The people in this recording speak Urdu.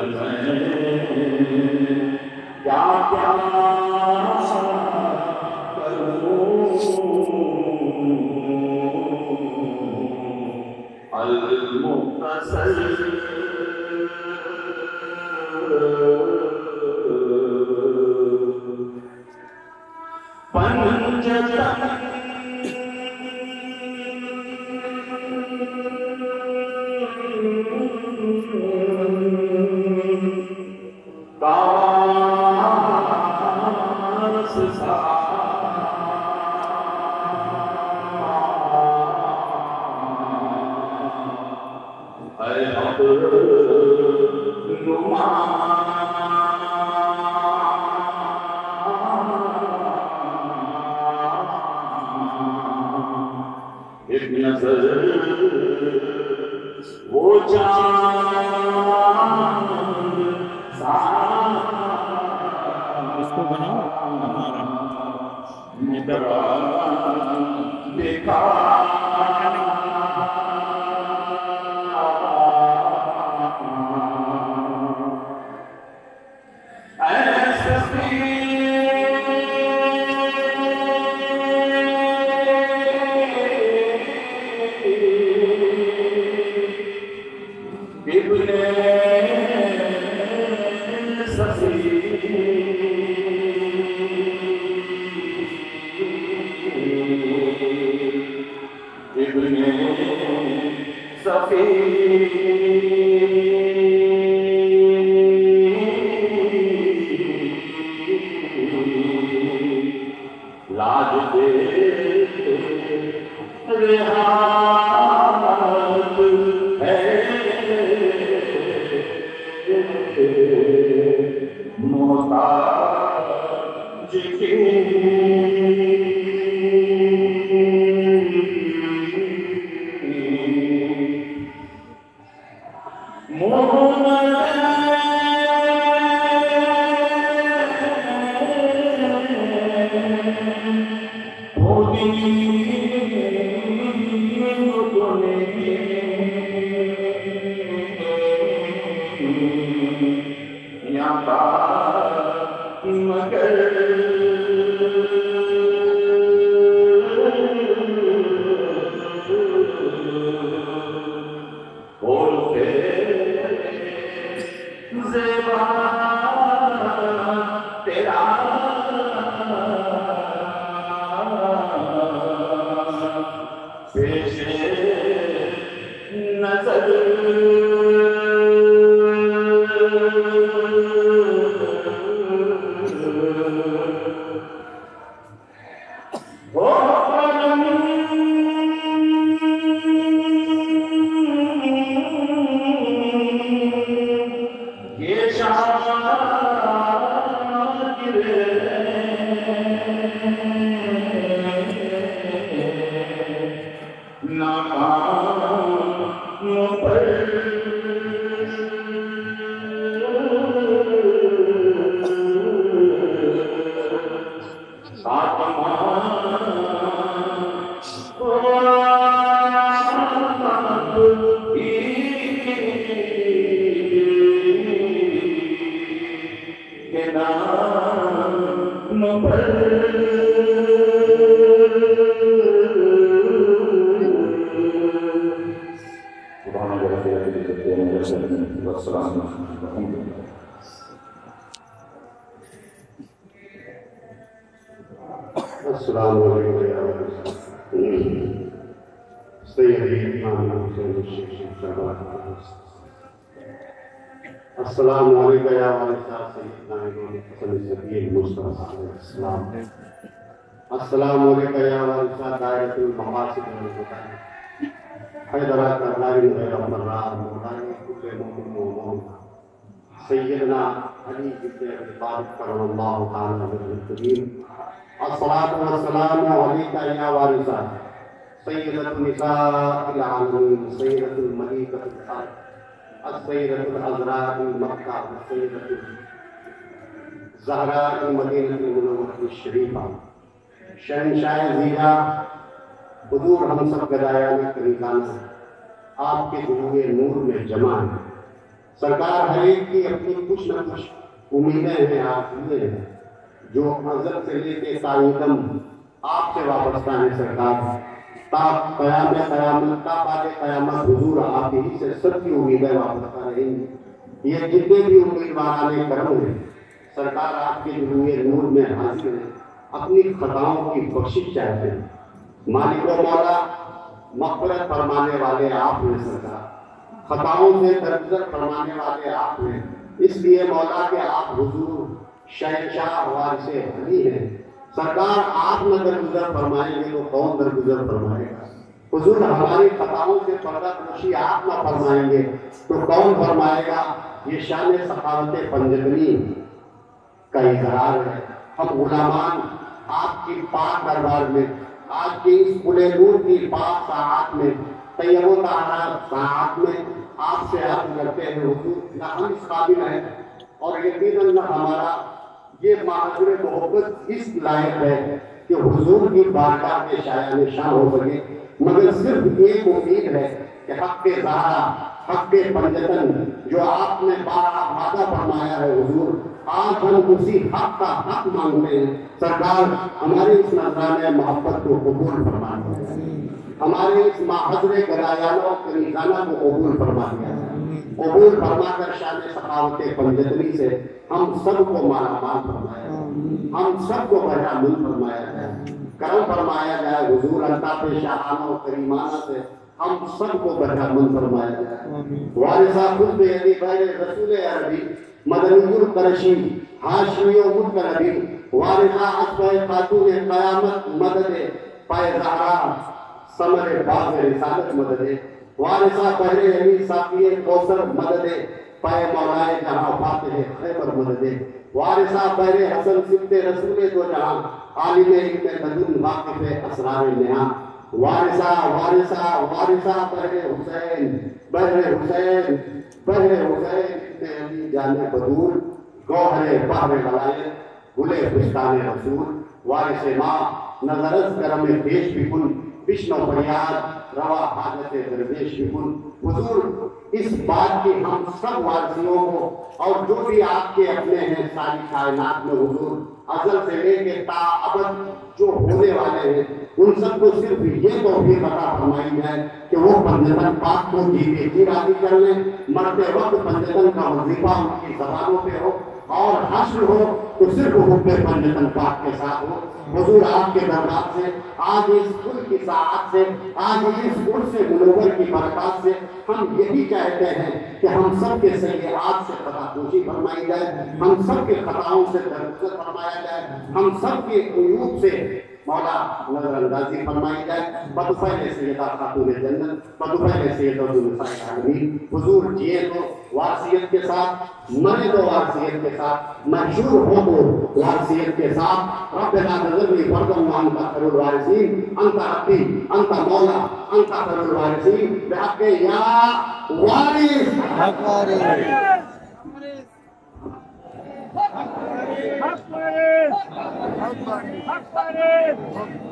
کیا کیا السلام علیکم سیدی امام حسین الشیخ السلام علیکم یا والد سیدنا امام حسن صفی المصطفیٰ علیہ السلام السلام علیکم یا والد دائرۃ المقاصد والمطالب حیدرات اللہ غیر مرار مولانا کل مومن مومن سیدنا علی بن ابی طالب کرم اللہ تعالی وجہہ الکریم الصلاة والسلام علیکہ یا وارثہ سیدۃ النساء العالمین سیدۃ الملکۃ الحق السیدۃ العذراء مکہ السیدۃ الزہراء مدینہ المنورۃ الشریفہ شہنشاہ زیرہ حضور ہم سب گدایان طریقان آپ کے دلوئے نور میں جمع سرکار ہر ایک کی اپنی کچھ نہ کچھ امیدیں ہیں، آرزویں ہیں جو ازل سے لے کے قائم آپ سے وابستہ ہیں سرکار۔ تا قیامت تا بعد قیامت حضور آپ ہی سے سب کی امیدیں وابستہ رہیں گی۔ یہ جتنے بھی امیدواران کرم ہیں سرکار آپ کے جلوے نور میں حاضر ہیں، اپنی خطاؤں کی بخشش چاہتے ہیں۔ مالک و مولا مغفرت فرمانے والے آپ ہیں سرکار، خطاؤں سے درگزر فرمانے والے آپ ہیں، اس لیے مولا کہ آپ حضور شہنشاہ وارث علی ہیں۔ سرکار آپ نہ درگزر فرمائیں گے تو کون درگزر فرمائے گا؟ حضور ہماری خطاؤں سے پردہ پوشی آپ نہ فرمائیں گے تو کون فرمائے گا؟ یہ شان سخاوت پنجتنی کا اظہار ہے۔ ہم غلامان آپ کی پاک دربار میں، آج کی اس کھلے نور کی پاک ساعات میں، طیب و طاہرہ ساعات میں آپ سے عرض کرتے ہیں حضور نہ ہم اس قابل ہیں اور یقیناً نہ ہمارا یہ معذر محبت اس لائق ہے کہ حضور کی بارگاہ میں شایع نشان ہو سکے، مگر صرف ایک امید ہے کہ حق زہرا، حق پنجتن جو آپ نے بارہ وعدہ فرمایا ہے حضور، آج ہم اسی حق کا حق مانگتے ہیں۔ سرکار ہمارے اس نذرانہ محبت کو قبول فرمائے، ہمارے اس محضر گدایانہ و کنیزانہ کو قبول فرمائے، قبول فرما کر شان سخاوت پنجتنی سے ہم سب کو مالا مال فرمایا، ہم سب کو بڑا مل فرمایا جائے، کرم فرمایا جائے حضور الطاف شاہانہ و کریمانہ سے ہم سب کو بڑا مل فرمایا جائے۔ وارثہ خود علی بہر رسول عربی مدنی القرشی ہاشمی و مطلبی وارثہ اصبح خاتون قیامت مدد پائے زہرا ثمر باغ رسالت مدد، وارثہ بحر علی ساقی کوثر مدد پائے مولائے جہاں فاتح خیبر مدد، وارثہ بحر حسن سبت رسول دو جہاں عالم علم لدن واقف اسرار نہاں، وارثہ بحر حسین ابن علی جان بدور گوہر بحر غلائل گلے بستان رسول، وارث ماں نظرز کرم پیش بکن بشنو فریاد روا حاجت درویش بکن۔ حضور اس بات کی ہم سب وارثیوں کو اور جو بھی آپ کے اپنے ہیں ساری کائنات میں حضور ازل سے لے کے تا ابد جو ہونے والے ہیں ان سب کو صرف یہ توفیق عطا فرمائی جائے کہ وہ پنجتن پاک کو جیتے جی راضی کر لیں، مرتے وقت پنجتن کا وظیفہ ان کی زبانوں پہ ہو اور حشر ہو تو صرف حب پنجتن پاک کے ساتھ ہو۔ حضور آپ کے دربار سے آج اس گل کی ساعت سے، آج اس گل سے منور کی برکات سے ہم یہی چاہتے ہیں کہ ہم سب کے سیئات سے خطا پوشی فرمائی جائے، ہم سب کے خطاؤں سے درگزر فرمایا جائے، ہم سب کے عیوب سے مولا نظر اندازی فرمائی جائے۔ بدفعل سیدہ خاتون جنت، بدفعل سیدہ النساء العالمین، حضور جیے تو وارثیت کے ساتھ، مرے تو وارثیت کے ساتھ، محشور ہو تو وارثیت کے ساتھ۔ ربنا نظرنی فردا وانت خیر الوارثین، انت ربی انت مولا انت خیر الوارثین بحق یا وارث حق وارث حق وارث حق وارث